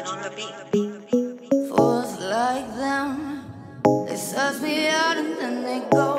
Jasmine on the beat. Fools like them, they suss me out and then they go